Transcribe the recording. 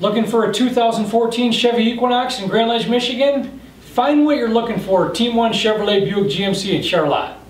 Looking for a 2014 Chevy Equinox in Grand Ledge, Michigan? Find what you're looking for, Team 1 Chevrolet Buick GMC in Charlotte.